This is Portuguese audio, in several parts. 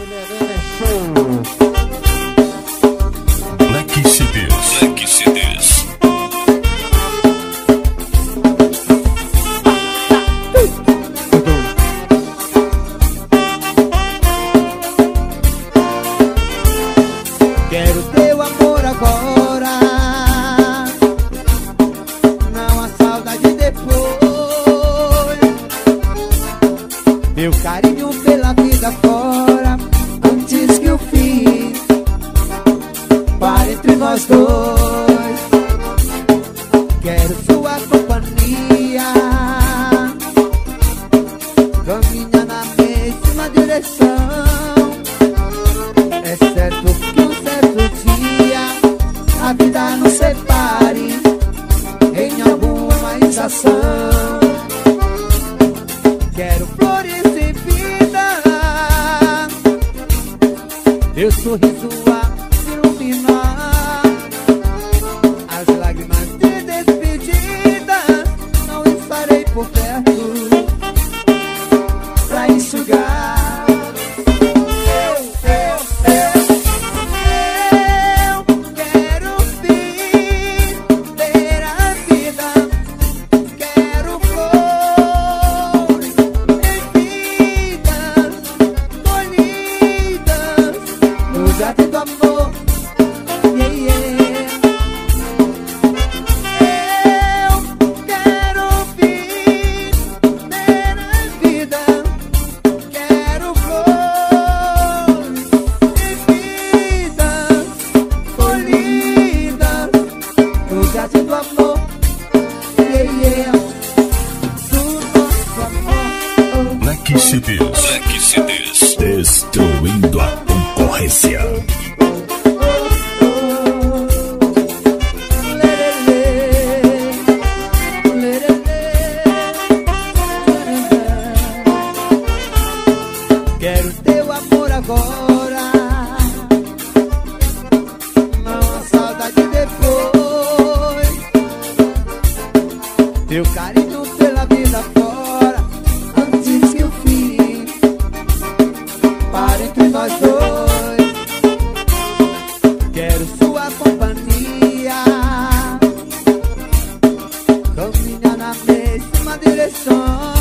Black CDs. Black CDs. Quero teu amor agora, não há saudade depois. Meu carinho pela vida fora, antes que o fim pare entre nós dois. Quero sua companhia, caminha na mesma direção. É certo que um certo dia a vida nos separe em alguma estação. Quero flores e vida, teu sorriso a iluminar, as lágrimas de despedida não estarei por perto pra enxugar. Black CDs. Black CDs. Destruindo a concorrência. Quero teu amor agora, não há saudade depois. Teu carinho pela vida fora, antes que o fim pare entre nós dois. Quero sua companhia, caminhar na mesma direção.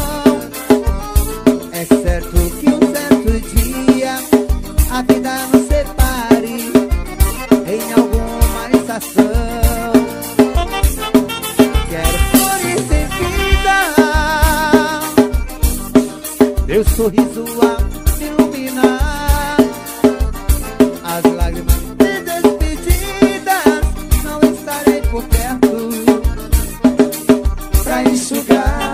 É certo que um certo dia a vida nos separe em alguma estação. Quero flores em vida, teu sorriso a iluminar, as lágrimas de despedida não estarei por perto pra enxugar.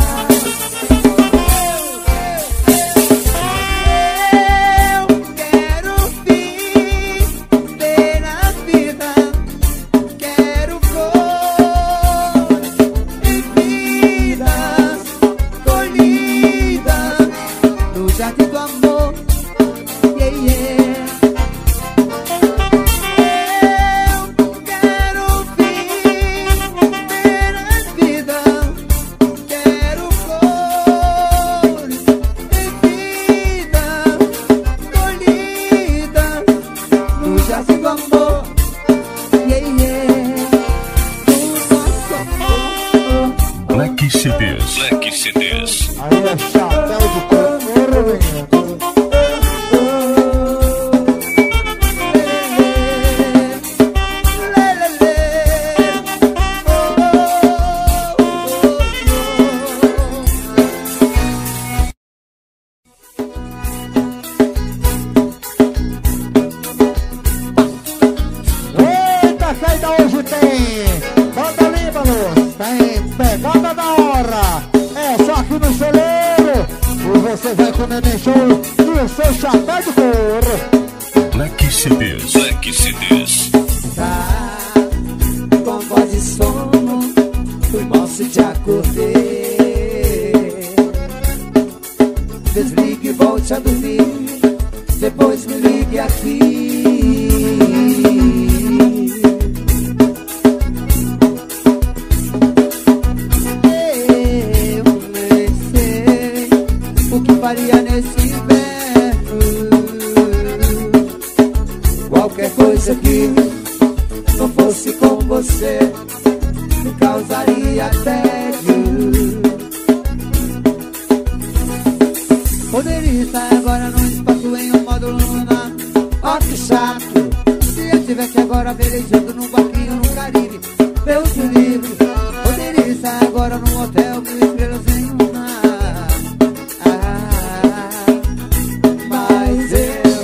Black CDs. Black CDs. Aí é chapéu de couro, menino. Eita, caída hoje tem banda Líbano, tem pegada da hora. É só aqui no celeiro e você vai com o Neném Show e o seu chapéu de couro. Black CDs. Black CDs. Tá com voz de sono, fui mal se te acordei. Desligue e volte a dormir, depois me ligue aqui. Eu nem sei o que faria nesse inverno coisa que não fosse com você me causaria tédio. Poderia estar agora no espaço em um módulo lunar. Ó que chato, se eu estivesse agora velejando num barquinho no Caribe. Deus me livre, poderia estar agora num hotel com estrelas em um mar. Mas eu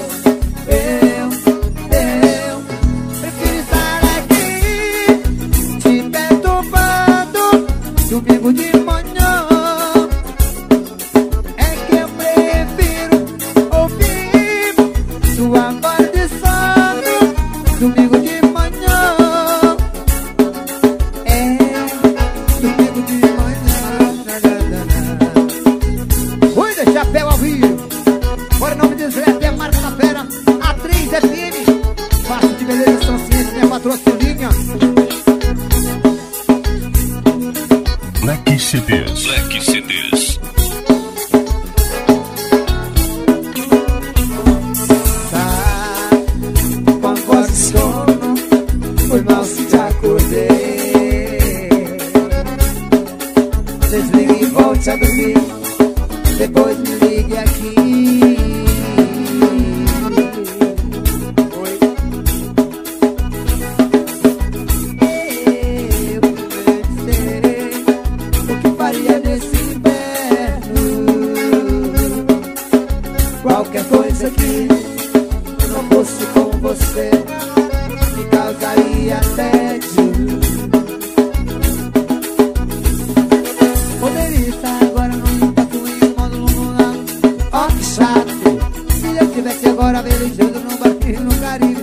prefiro estar aqui te perturbando domingo de manhã. É que eu prefiro ouvir sua voz de sono domingo de manhã. Domingo de manhã. Cuida, chapéu ao vivo. Bora, nome de Zé, é Marca da Fera, A3 FM. Fácil de beleza, são ciência, minha patrocininha. Leque CDs. Leque CDs. Tá com a voz de sono, foi mal se te acordei. Desligue e volte a dormir, depois me ligue aqui. Oi. Eu pensei o que faria nesse inverno. Qualquer coisa que não fosse com você me causaria tédio. Poderia estar agora no impacto em um módulo lunar. Ó que chato, se eu estivesse agora velejando num barquinho no Caribe.